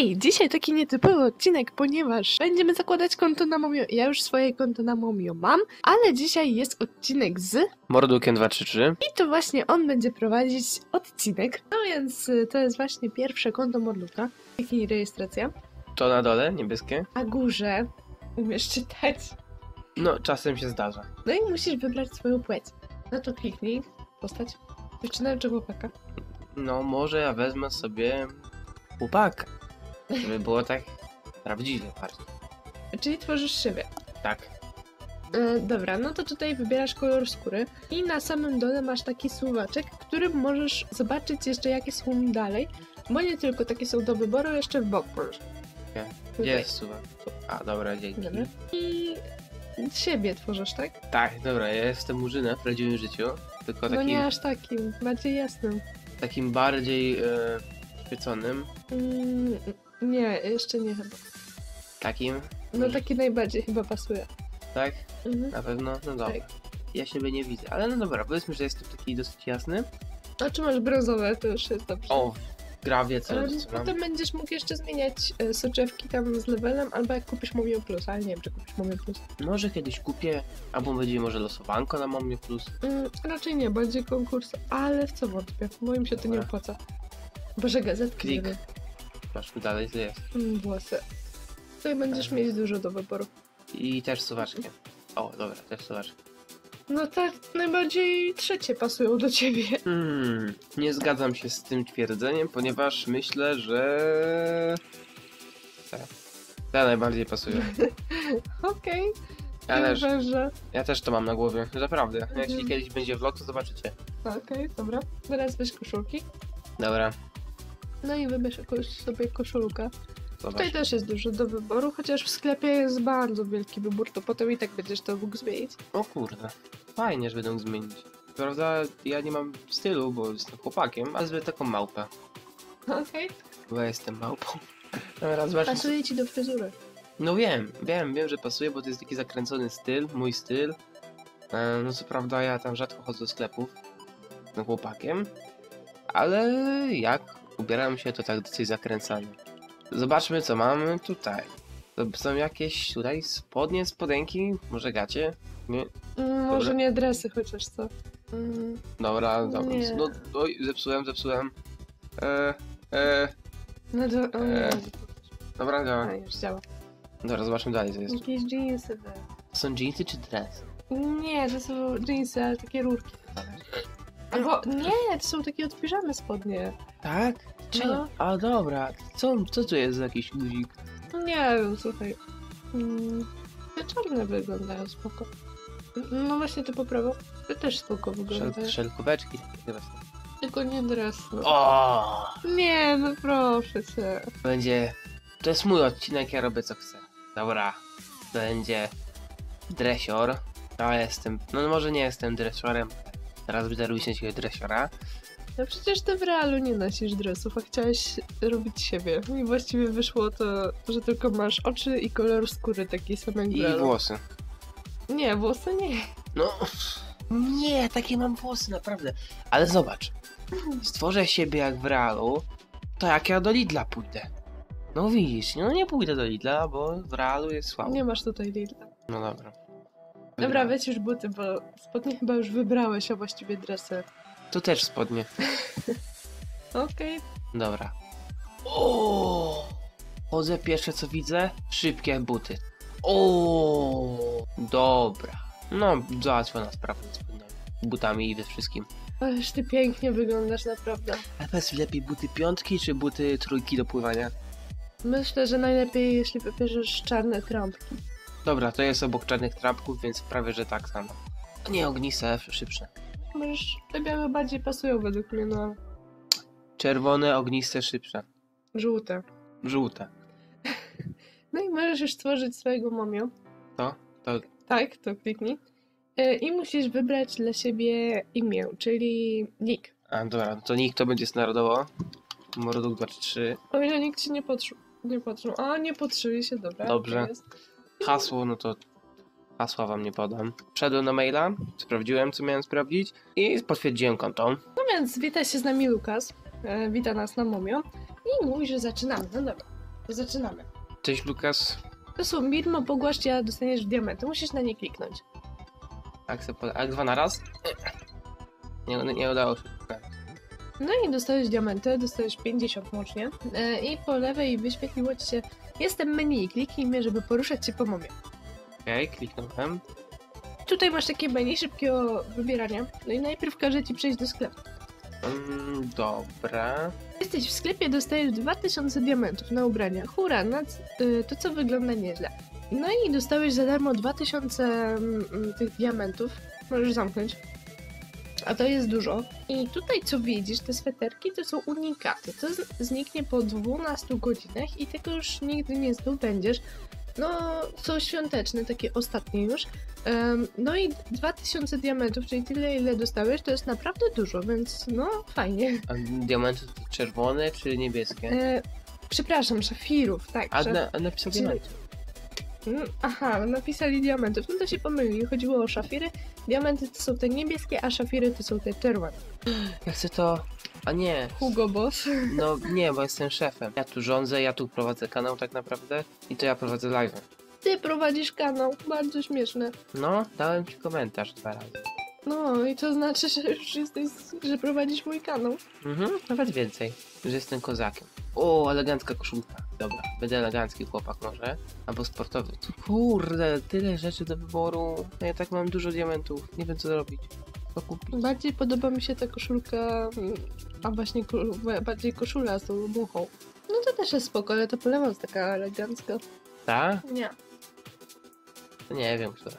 Hej, dzisiaj taki nietypowy odcinek, ponieważ będziemy zakładać konto na Momio. Ja już swoje konto na Momio mam, ale dzisiaj jest odcinek z Mordukiem 233. i to właśnie on będzie prowadzić odcinek. No więc to jest właśnie pierwsze konto Morduka. Kliknij rejestracja. To na dole, niebieskie. A górze umiesz czytać. No, czasem się zdarza. No i musisz wybrać swoją płeć. No to kliknij postać. Dziewczyna czy chłopaka? No, może ja wezmę sobie chłopaka, żeby było tak prawdziwie bardziej. Czyli tworzysz siebie. Tak. Dobra, no to tutaj wybierasz kolor skóry i na samym dole masz taki suwaczek, w którym możesz zobaczyć jeszcze jakie są dalej, bo nie tylko takie są do wyboru, jeszcze w bok możesz. Okay. Gdzie Tutaj. jest suwa? A, dobra, dzięki. Dobra. I siebie tworzysz, tak? Tak, dobra, ja jestem murzynem w prawdziwym życiu, tylko No takim, nie aż takim, bardziej jasnym. takim bardziej świeconym. Nie, jeszcze nie chyba. Takim, No taki najbardziej chyba pasuje. tak? Mhm. Na pewno? No dobra. Tak. Ja siebie nie widzę, ale no dobra, powiedzmy, że jestem taki dosyć jasny. A czy masz brązowe, to już jest dobrze. O, gra wie co mam. Potem będziesz mógł jeszcze zmieniać soczewki tam z levelem, albo jak kupisz Momio Plus, ale nie wiem, czy kupisz Momio Plus. Może kiedyś kupię, albo będzie może losowanko na Momio Plus. Raczej nie, będzie konkurs, ale w co wątpię, bo im się to nie Dobra. opłaca. Boże, gazetki. Klik. żeby- Masz dalej, co jest. Włosy. Tutaj będziesz Aha. mieć dużo do wyboru. I też suwaczkiem. O, dobra, też suwaczkiem. No tak, najbardziej trzecie pasują do ciebie. Nie zgadzam się z tym twierdzeniem, ponieważ myślę, że... Te najbardziej pasują. Okej, Ale że... ja też to mam na głowie, naprawdę. Mhm. Jeśli kiedyś będzie vlog, to zobaczycie. Okej, dobra. Teraz weź koszulki. Dobra, No i wybierz jakąś sobie koszulkę. zobacz. Tutaj też jest dużo do wyboru, chociaż w sklepie jest bardzo wielki wybór, to potem i tak będziesz to mógł zmienić. O kurde, fajnie, że będą zmienić. Prawda, ja nie mam stylu, bo jestem chłopakiem, a zrobię taką małpę. Okej. Bo ja jestem małpą. Dobra, zobaczmy. Pasuje ci do fryzury. No wiem, że pasuje, bo to jest taki zakręcony styl, mój styl. No co prawda ja tam rzadko chodzę do sklepów z tym chłopakiem, ale jak ubieram się, to tak dosyć zakręcany. Zobaczmy co mamy tutaj. To są jakieś tutaj spodnie, spodenki, może gacie? Nie? Może Dobra. nie dresy chociaż co. Dobra, Nie. no oj, zepsułem. No to... O nie. Dobra, A, dobra. już działa. Dobra, zobaczmy dalej co jest. Jakieś jeansy. To są jeansy czy dres? Nie, to są jeansy, ale takie rurki. Albo nie, to są takie od piżamy spodnie. Tak? Czy? No. A dobra, co tu jest za jakiś guzik? Nie wiem, słuchaj. Te czarne wyglądają spoko. No właśnie to po prawo. Te też spoko wyglądają. Szelkóweczki chyba są. Tylko nie dres. No. O! Nie, no proszę cię. Będzie... To jest mój odcinek, ja robię co chcę. Dobra. Będzie... Dresior. Ja jestem... No może nie jestem dresiorem. Teraz będę robić na ciebie dresiora. No przecież ty w realu nie nosisz dresów, a chciałeś robić siebie. I właściwie wyszło to, że tylko masz oczy i kolor skóry taki sam jak w I realu. włosy. Nie, włosy nie. No... Nie, takie mam włosy, naprawdę. Ale zobacz. Stworzę siebie jak w realu, to jak ja do Lidla pójdę. No widzisz, no nie pójdę do Lidla, bo w realu jest słabo. Nie masz tutaj Lidla. No dobra. Dobra, weź już buty, bo spodnie chyba już wybrałeś, a właściwie dresy. To też spodnie. Okej. Dobra. O! Chodzę, pierwsze co widzę, szybkie buty. O! Dobra. No, załatwiona sprawa z spodniami, butami i we wszystkim. Ależ ty pięknie wyglądasz, naprawdę. Ale powiedz, lepiej buty piątki czy buty trójki do pływania? Myślę, że najlepiej, jeśli wybierzesz czarne trampki. Dobra, to jest obok czarnych trampków, więc prawie że tak samo. Nie ogniste, szybsze. Możesz, te białe bardziej pasują według mnie, no. Czerwone, ogniste, szybsze. Żółte. Żółte. No i możesz już stworzyć swojego momio. To? Tak, to kliknij. I musisz wybrać dla siebie imię, czyli nick. A dobra, to nikt to będzie standardowo. Morduk 233. O ile nikt ci nie potrzeb. A, nie potrzebuje się, dobra. Dobrze. to jest. Hasło, no to hasła wam nie podam. Wszedłem na maila, sprawdziłem co miałem sprawdzić i potwierdziłem konto. No więc wita się z nami Lukas. Wita nas na Momio. I mówi, że zaczynamy. No dobra. To zaczynamy. Cześć Lukas. To są Birmo, pogłaszcie, a dostaniesz diamenty. Musisz na nie kliknąć. A 2 na raz? Nie udało się. No i dostałeś diamenty, dostałeś 50 łącznie. I po lewej wyświetliło ci się jestem menu, kliknij mnie, żeby poruszać się po mapie. Okej, kliknąłem. Tutaj masz takie menu szybkiego wybierania. No i najpierw każe ci przejść do sklepu. Dobra. Jesteś w sklepie, dostajesz 2000 diamentów na ubrania. Hura, to co wygląda nieźle. No i dostałeś za darmo 2000 tych diamentów. Możesz zamknąć. A to jest dużo. I tutaj co widzisz, te sweterki to są unikaty. To zniknie po 12 godzinach i tego już nigdy nie zdobędziesz. No, są świąteczne, takie ostatnie już. No i 2000 diamentów, czyli tyle ile dostałeś, to jest naprawdę dużo, więc no fajnie. A diamenty to czerwone czy niebieskie? Przepraszam, szafirów, tak. A napisał diamenty. Aha, napisali diamentów. No to się pomylili. Chodziło o szafiry. Diamenty to są te niebieskie, a szafiry to są te czerwone. Ja chcę to... A nie. Hugo Boss. No nie, bo jestem szefem. Ja tu rządzę, ja tu prowadzę kanał tak naprawdę i to ja prowadzę live. Ty prowadzisz kanał. Bardzo śmieszne. No, dałem ci komentarz 2 razy. No i to znaczy, że już jesteś, że prowadzisz mój kanał. Nawet więcej, że jestem kozakiem. O, elegancka koszulka. Dobra, będę elegancki chłopak może. Albo sportowy. Kurde, tyle rzeczy do wyboru. No ja tak mam dużo diamentów. Nie wiem co zrobić. Co kupić? Bardziej podoba mi się ta koszulka, a właśnie bardziej koszula z tą muchą. No to też jest spoko, ale to polewa jest taka elegancka. Ta? Nie. Nie wiem, która.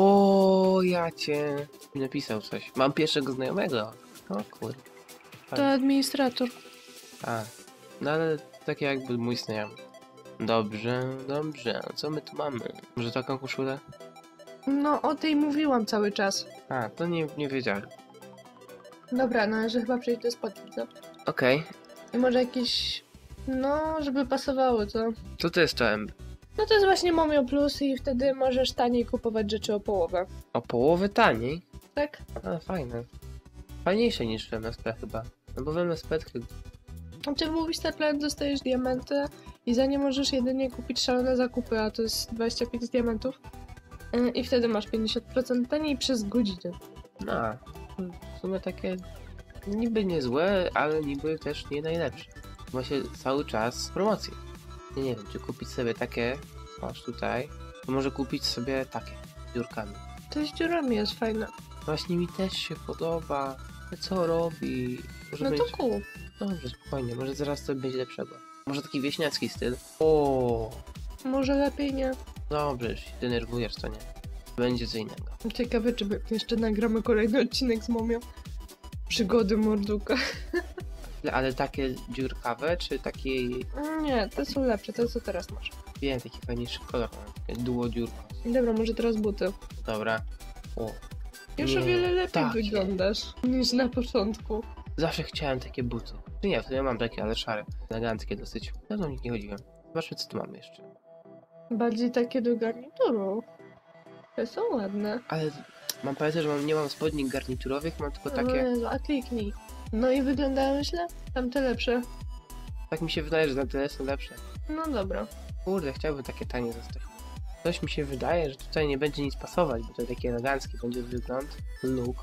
O, ja cię. Napisał coś. Mam pierwszego znajomego. O kurde. To administrator. A, no ale tak jakby mój znajomy. Dobrze, dobrze. A co my tu mamy? Może taką koszulę? No o tej mówiłam cały czas. A, to nie wiedziałem. Dobra, no że chyba przejść do spodni, co? Okej. I może jakieś... No, żeby pasowało, co? Co to jest to M? No to jest właśnie Momio Plus i wtedy możesz taniej kupować rzeczy o połowę. O połowę taniej? Tak? A, fajne. Fajniejsze niż w MSP chyba. No bo w MSP Znaczy w Movie Star Planet dostajesz diamenty i za nie możesz jedynie kupić szalone zakupy, a to jest 25 diamentów. I wtedy masz 50% taniej przez godzinę. no, w sumie takie niby niezłe, ale niby też nie najlepsze. Ma się cały czas promocje. Nie wiem, czy kupić sobie takie, masz tutaj, to może kupić sobie takie, z dziurkami. To z dziurami jest fajne. Właśnie mi też się podoba. Co robi? Może No być... to kup. Dobrze, spokojnie, może zaraz coś będzie lepszego. Może taki wieśniacki styl. O, Może lepiej nie. dobrze, już się denerwujesz, to nie. Będzie co innego. Ciekawe, czy my jeszcze nagramy kolejny odcinek z Momią. Przygody Morduka. Ale takie dziurkawe, czy takie, Nie, te są lepsze, to co teraz masz. wiem, taki fajniejszy kolor, takie duo dziurka. Dobra, może teraz buty. Dobra. O, Już nie, o wiele lepiej takie. wyglądasz niż na początku. Zawsze chciałem takie buty. Czy nie, w sumie mam takie, ale szare. Eleganckie dosyć. Dawno w nich nie chodziłem. Zobaczmy, co tu mamy jeszcze. Bardziej takie do garnituru. Te są ładne. Ale mam pamiętać, że nie mam spodni garniturowych, mam tylko takie... Jezu, a kliknij. No i wyglądają źle? Tamte lepsze. Tak mi się wydaje, że na tyle są lepsze. No dobra. Kurde, chciałbym takie tanie zostać. Coś mi się wydaje, że tutaj nie będzie nic pasować, bo to taki elegancki będzie wygląd, look.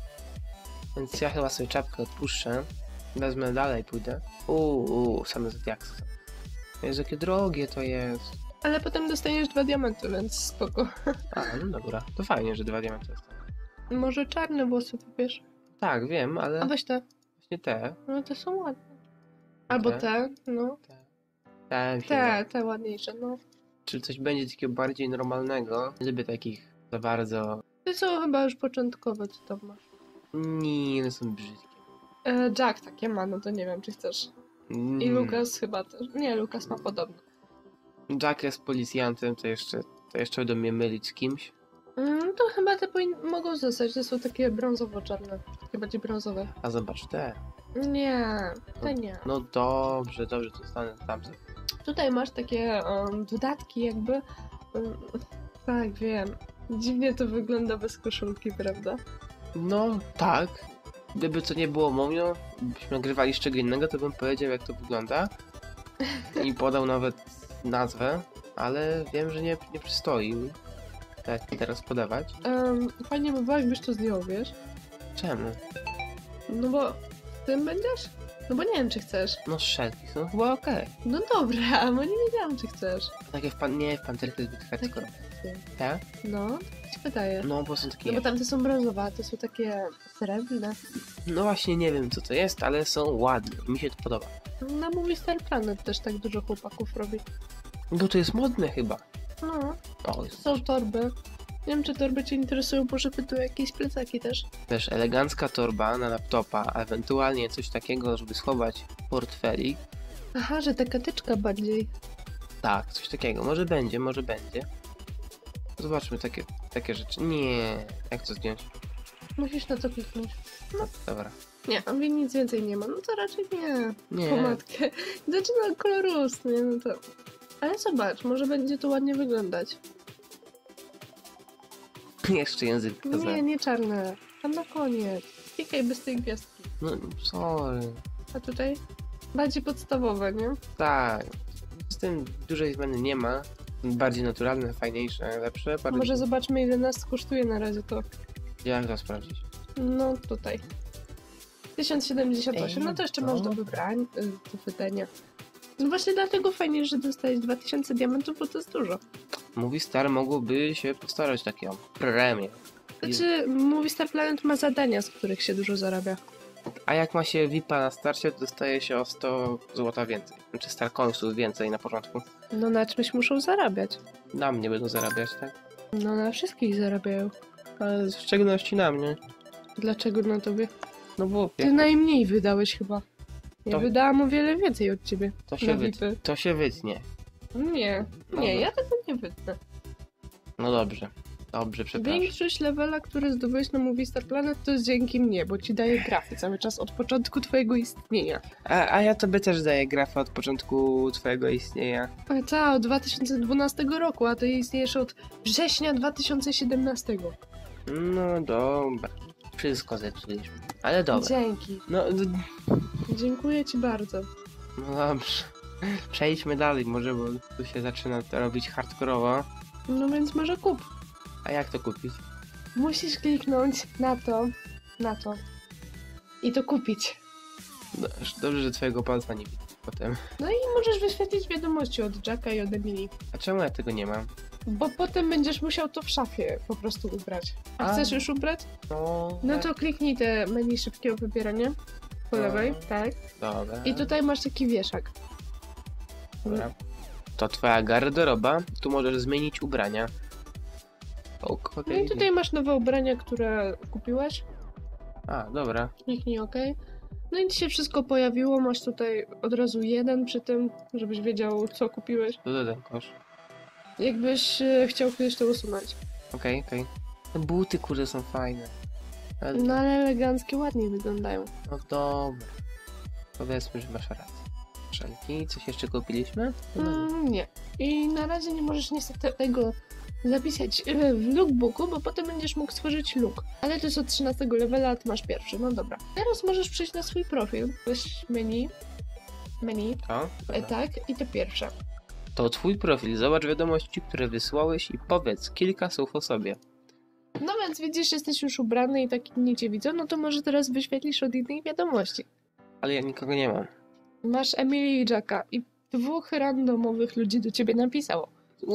Więc ja chyba sobie czapkę odpuszczę. Wezmę dalej, pójdę. Same zodiaksy. Jezu, jakie drogie to jest. Ale potem dostaniesz 2 diamenty, więc spoko. A, no dobra. To fajnie, że 2 diamenty dostanę. Może czarne włosy wybierz. Tak, wiem, ale A weź te. właśnie te. No te są ładne. Albo te, no. Te mi się Te ładniejsze, no. Czy coś będzie takiego bardziej normalnego? Nie lubię takich za bardzo... Te są chyba już początkowe, co tam masz. Nie, one są brzydkie. Jack takie ma, no to nie wiem, czy chcesz. I Lukas chyba też. Nie, Lukas ma podobne. Jack jest policjantem, to jeszcze będą mnie mylić z kimś. To chyba te mogą zostać, te są takie brązowo-czarne. Takie bardziej brązowe. A zobacz te. Nie, te nie. No dobrze, to zostanę tamte. Tutaj masz takie dodatki jakby. Tak, wiem. Dziwnie to wygląda bez koszulki, prawda? No tak. Gdyby to nie było Momio, byśmy nagrywali z czego innego, to bym powiedział jak to wygląda. I podał nawet nazwę, ale wiem, że nie przystoi teraz podawać. Fajnie by było, jakbyś to zdjął, wiesz? Czemu? No bo z tym będziesz? No bo nie wiem, czy chcesz. No szelki są chyba okej. No dobra, bo nie wiedziałam, czy chcesz. Takie nie, w panterce zbyt hardcore. Tak? No, tak się wydaje. No, bo są takie... No bo tamte są brązowe, a to są takie srebrne. No właśnie nie wiem co to jest, ale są ładne. Mi się to podoba. Na Movie Star Planet też tak dużo chłopaków robi. Bo to jest modne chyba. No, O, jest są torby. Nie wiem, czy torby cię interesują, może by tu jakieś plecaki też. też elegancka torba na laptopa, a ewentualnie coś takiego, żeby schować portfelik. Aha, że taka tyczka bardziej. Tak, coś takiego. Może będzie, może będzie. Zobaczmy takie rzeczy. Nie, jak to zdjąć? Musisz na to kliknąć. No, dobra. Nie, a mnie nic więcej nie ma. No to raczej nie. Nie. Pomadkę. Zaczyna kolorus, nie? No to... Ale zobacz, może będzie to ładnie wyglądać. Jeszcze język pokazałem. Nie, nie czarne. Tam na koniec. Klikaj bez tej gwiazdki. No, sorry. A tutaj? Bardziej podstawowe, nie? Tak. Z tym dużej zmiany nie ma. Bardziej naturalne, fajniejsze, lepsze. Bardziej... Może zobaczmy, ile nas kosztuje na razie to. Jak to sprawdzić? No tutaj. 1078, no to jeszcze masz do dobra. do wydania. No właśnie dlatego fajnie, że dostałeś 2000 diamentów, bo to jest dużo. Mówi Star mogłoby się postarać taką premię. Znaczy, Movie Star Planet ma zadania, z których się dużo zarabia. A jak ma się VIP-a na starcie, to dostaje się o 100 zł więcej. Znaczy Star Coinsów więcej na początku. No na czymś muszą zarabiać. Na mnie będą zarabiać, tak? No na wszystkich zarabiają. Ale w szczególności na mnie. Dlaczego na tobie? No bo Ty najmniej wydałeś chyba. Ja To- wydałam o wiele więcej od ciebie. to na się, VIPy. to się wytnie. Nie, Dobra. ja tego nie wytnę. No dobrze. Dobrze, przepraszam. Większość levela, który zdobyłeś na Movie Star Planet, to jest dzięki mnie, bo ci daję grafy cały czas od początku twojego istnienia. A ja tobie też daję grafę od początku twojego istnienia. Od 2012 roku, a ty istniejesz od września 2017. No dobra. Wszystko zepsuliśmy. Ale dobra. Dzięki. Dziękuję ci bardzo. No dobrze. Przejdźmy dalej może, bo tu się zaczyna to robić hardkorowo. No więc może kup. A jak to kupić? Musisz kliknąć na to i to kupić. Dobrze, że twojego palca nie widzę potem. No i możesz wyświetlić wiadomości od Jacka i od Emily. A czemu ja tego nie mam? Bo potem będziesz musiał to w szafie po prostu ubrać. A A. chcesz już ubrać? No to kliknij te menu szybkiego wybierania. Po lewej, tak. Dobra. I tutaj masz taki wieszak. Dobra. To twoja garderoba. Tu możesz zmienić ubrania. No i tutaj masz nowe ubrania, które kupiłeś. A, dobra. Kliknij OK. No i ci się wszystko pojawiło. Masz tutaj od razu 1 przy tym, żebyś wiedział, co kupiłeś. Tu dodam kosz. Jakbyś chciał kiedyś to usunąć. Okej. Te buty, kurde, są fajne. Ale... No ale eleganckie, ładniej wyglądają. No dobra. Powiedzmy, że masz rację. Szelki, coś jeszcze kupiliśmy? Nie. I na razie nie możesz niestety tego zapisać w lookbooku, bo potem będziesz mógł stworzyć look. Ale to jest od 13 levela, a ty masz pierwszy. No dobra. Teraz możesz przejść na swój profil. Weź menu. To? Dobra. Tak, i to pierwsze. To twój profil. Zobacz wiadomości, które wysłałeś i powiedz kilka słów o sobie. No więc widzisz, jesteś już ubrany i tak inni cię widzą, no to może teraz wyświetlisz od innej wiadomości. Ale ja nikogo nie mam. Masz Emily i Jacka i 2 randomowych ludzi do ciebie napisało.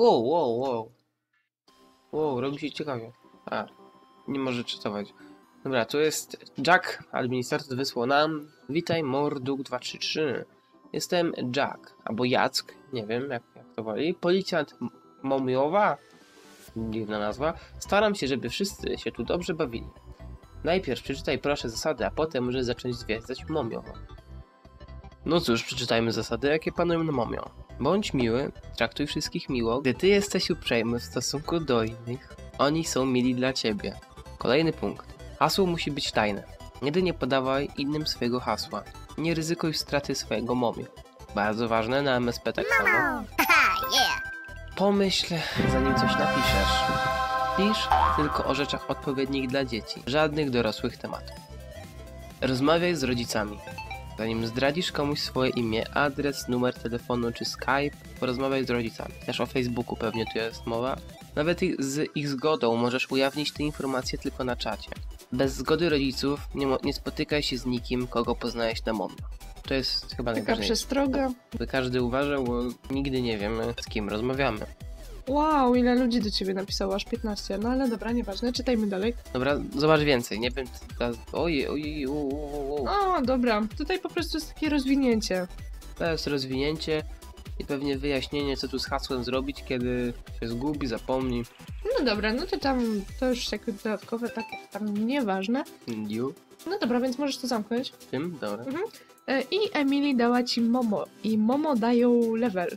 Wow, robi się ciekawie. A, nie może czytować. Dobra, tu jest Jack, administrator wysłał nam. Witaj, Morduk 233. Jestem Jack, albo Jack, nie wiem jak to woli. Policjant Momiowa, dziwna nazwa. Staram się, żeby wszyscy się tu dobrze bawili. Najpierw przeczytaj proszę zasady, a potem możesz zacząć zwiedzać Momiowo. No cóż, przeczytajmy zasady, jakie panują na Momio. Bądź miły, traktuj wszystkich miło. Gdy ty jesteś uprzejmy w stosunku do innych, oni są mili dla ciebie. Kolejny punkt. Hasło musi być tajne. Nigdy nie podawaj innym swojego hasła. Nie ryzykuj straty swojego Momio. Bardzo ważne, na MSP tak samo. Pomyśl, zanim coś napiszesz. Pisz tylko o rzeczach odpowiednich dla dzieci. Żadnych dorosłych tematów. Rozmawiaj z rodzicami. Zanim zdradzisz komuś swoje imię, adres, numer telefonu czy Skype, porozmawiaj z rodzicami. Też o Facebooku pewnie tu jest mowa. Nawet z ich zgodą możesz ujawnić te informacje tylko na czacie. Bez zgody rodziców nie spotykaj się z nikim, kogo poznałeś na Momio. To jest chyba Taka najważniejsze. przestroga. By każdy uważał, bo nigdy nie wiemy, z kim rozmawiamy. Wow, ile ludzi do ciebie napisało, aż 15. No ale dobra, nieważne, czytajmy dalej. Dobra, zobacz więcej, nie wiem, ojej, O, dobra, tutaj po prostu jest takie rozwinięcie. to jest rozwinięcie i pewnie wyjaśnienie, co tu z hasłem zrobić, kiedy się zgubi, zapomni. No dobra, no to tam, to już jakby dodatkowe, takie tam nieważne. You? No dobra, więc możesz to zamknąć. Tym? Dobra. I Emily dała ci Momo. I Momo dają level.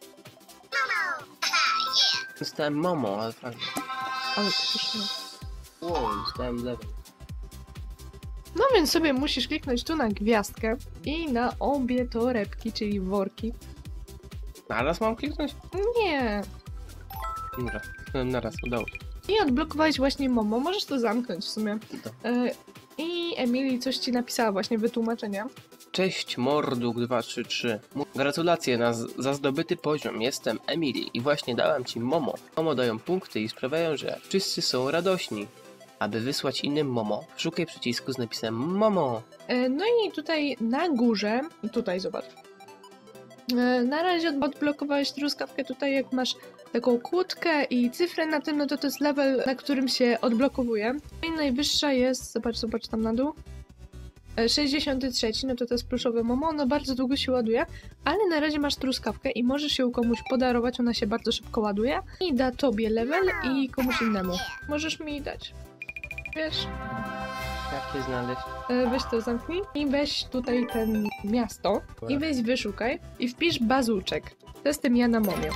Dostałem Momo, ale fajnie. Ale pyszne. Wow, dostałem level. No więc sobie musisz kliknąć tu na gwiazdkę i na obie torebki, czyli worki. Naraz mam kliknąć? Nie. Dobra, kliknąłem naraz, udało się. I odblokowałeś właśnie Momo. Możesz to zamknąć w sumie. I Emily coś ci napisała właśnie wytłumaczenia. Cześć Morduk 233. Gratulacje za zdobyty poziom. Jestem Emily i właśnie dałam ci Momo. Momo dają punkty i sprawiają, że wszyscy są radośni. Aby wysłać innym Momo, szukaj przycisku z napisem Momo. No i tutaj na górze, tutaj zobacz. Na razie odblokowałeś truskawkę tutaj, jak masz taką kłódkę i cyfrę na tym, no to jest level, na którym się odblokowuje. I najwyższa jest, zobacz tam na dół. 63, no to jest pluszowe Momo, no bardzo długo się ładuje, ale na razie masz truskawkę i możesz ją komuś podarować, ona się bardzo szybko ładuje i da tobie level i komuś innemu. Możesz mi dać. Wiesz? Jak je znaleźć? Weź to zamknij i weź tutaj ten miasto i weź wyszukaj i wpisz bazuczek. To jestem ja na Momio.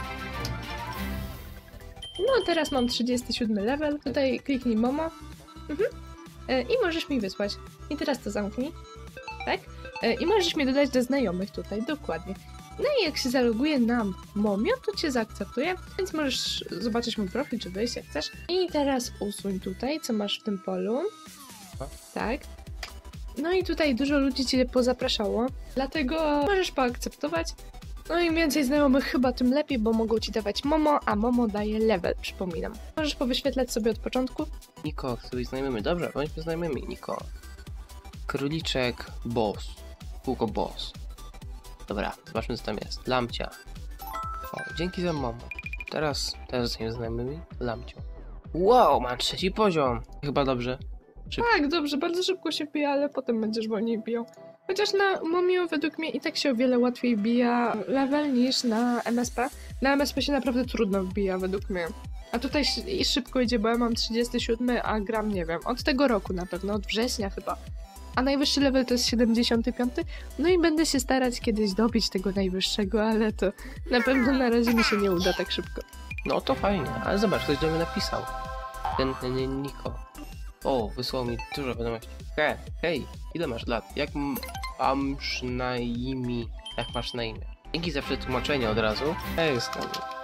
No teraz mam 37 level, tutaj kliknij Momo i możesz mi wysłać. I teraz to zamknij, tak? I możesz mnie dodać do znajomych tutaj, dokładnie. No i jak się zaloguję na Momio, to cię zaakceptuję, więc możesz zobaczyć mój profil, czy wyjść jak chcesz. I teraz usuń tutaj, co masz w tym polu. Tak. No i tutaj dużo ludzi cię pozapraszało, dlatego możesz poakceptować. No im więcej znajomych chyba tym lepiej, bo mogą ci dawać Momo, a Momo daje level, przypominam. Możesz powyświetlać sobie od początku. Niko, chcę być znajomymi. Dobrze, bądźmy znajomymi, Niko. Króliczek, boss. Kółko boss. Dobra, zobaczmy co tam jest. Lamcia. O, dzięki za Momo. Teraz zostaniemy znajomymi. Lamcio. Wow, mam 3. poziom. Chyba dobrze. Tak, dobrze, bardzo szybko się wbija, ale potem będziesz wolniej bijał. Chociaż na Momio według mnie i tak się o wiele łatwiej wbija level niż na MSP. Na MSP się naprawdę trudno wbija według mnie. A tutaj i szybko idzie, bo ja mam 37, a gram, nie wiem, od tego roku na pewno, od września chyba. A najwyższy level to jest 75. No i będę się starać kiedyś dobić tego najwyższego, ale to na pewno na razie mi się nie uda tak szybko. No to fajnie, ale zobacz, ktoś do mnie napisał. Ten Niko. O, wysłał mi dużo wiadomości. Hej, ile masz lat? Jak masz na imię? Dzięki za przetłumaczenie od razu. Ja jestem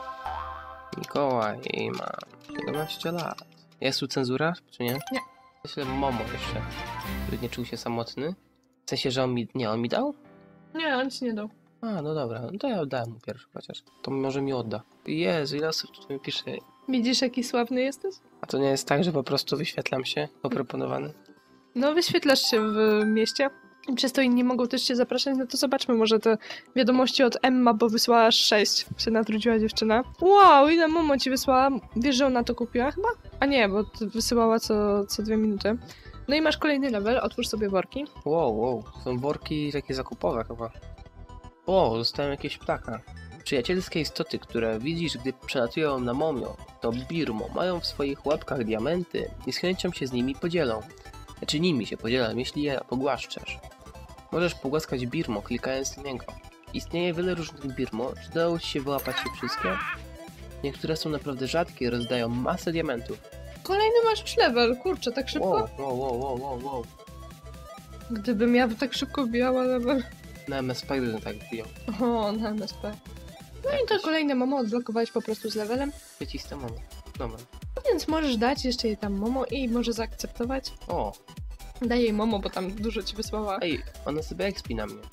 Mikołaj i mam 17 lat. Jest tu cenzura, czy nie? Nie. Myślę Momo jeszcze, żeby nie czuł się samotny. W sensie, że on mi dał? Nie, on ci nie dał. A, no dobra, no to ja oddałem mu pierwszy chociaż. To może mi odda. Jezu, ile osób tu mi pisze. Widzisz, jaki sławny jesteś? A to nie jest tak, że po prostu wyświetlam się proponowany? No, wyświetlasz się w mieście. I przez to inni mogą też cię zapraszać, no to zobaczmy może te wiadomości od Emma, bo wysłała 6. Się natrudziła dziewczyna. Wow, ile Momo ci wysłała? Wiesz, że ona to kupiła chyba? A nie, bo wysyłała co 2 minuty. No i masz kolejny level, otwórz sobie worki. Wow, są worki takie zakupowe chyba. O, dostałem jakieś ptaka. Przyjacielskie istoty, które widzisz, gdy przelatują na Momio, to Birmo, mają w swoich łapkach diamenty i z chęcią się z nimi podzielą. Znaczy nimi się podzielam, jeśli je pogłaszczesz. Możesz pogłaskać Birmo, klikając na niego. Istnieje wiele różnych Birmo, czy udało ci się wyłapać je wszystkie? Niektóre są naprawdę rzadkie i rozdają masę diamentów. Kolejny masz już level, kurczę, tak szybko? Wow. Gdybym ja tak szybko wbijała level. Na MSP bym tak wbijał. O, na MSP. No i to kolejne Momo odblokowałeś po prostu z levelem. Wyciste Momo. Dobra. Więc możesz dać jeszcze jej tam Momo i może zaakceptować. O, Daj jej Momo, bo tam dużo ci wysłała. ej, ona sobie expi na mnie.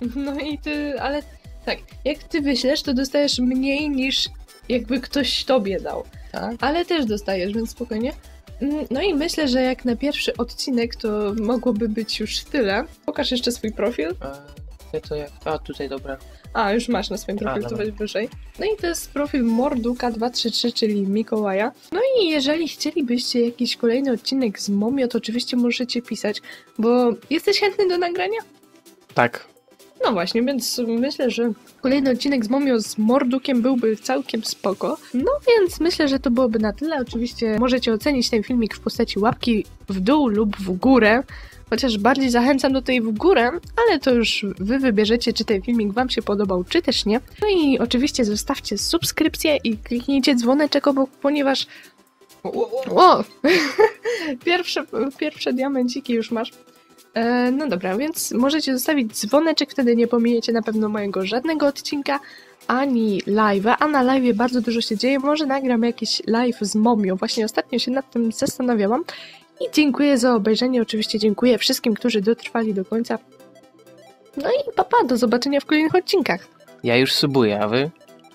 No i ty, ale tak, jak ty wyślesz, to dostajesz mniej niż jakby ktoś tobie dał. Tak? Ale też dostajesz, więc spokojnie. No i myślę, że jak na pierwszy odcinek to mogłoby być już tyle. Pokaż jeszcze swój profil. Nie to jak... A, tutaj, dobra. A, już masz na swoim profilu, to dobra. weź wyżej. No i to jest profil Morduka233, czyli Mikołaja. No i jeżeli chcielibyście jakiś kolejny odcinek z Momio, to oczywiście możecie pisać, bo jesteś chętny do nagrania? Tak. No właśnie, więc myślę, że kolejny odcinek z Momio z Mordukiem byłby całkiem spoko. No więc myślę, że to byłoby na tyle. Oczywiście możecie ocenić ten filmik w postaci łapki w dół lub w górę. Chociaż bardziej zachęcam do tej w górę, ale to już wy wybierzecie, czy ten filmik wam się podobał, czy też nie. No i oczywiście zostawcie subskrypcję i kliknijcie dzwoneczek obok, ponieważ... O! Pierwsze diamenciki już masz. No dobra, więc możecie zostawić dzwoneczek, wtedy nie pominiecie na pewno mojego żadnego odcinka, ani live'a, a na live'ie bardzo dużo się dzieje. Może nagram jakiś live z Momią, właśnie ostatnio się nad tym zastanawiałam. I dziękuję za obejrzenie, oczywiście dziękuję wszystkim, którzy dotrwali do końca. No i papa, do zobaczenia w kolejnych odcinkach. Ja już subuję, a wy?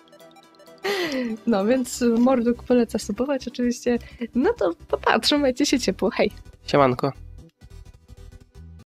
No więc Morduk poleca subować oczywiście. No to papa, trzymajcie się ciepło, hej. Siemanko.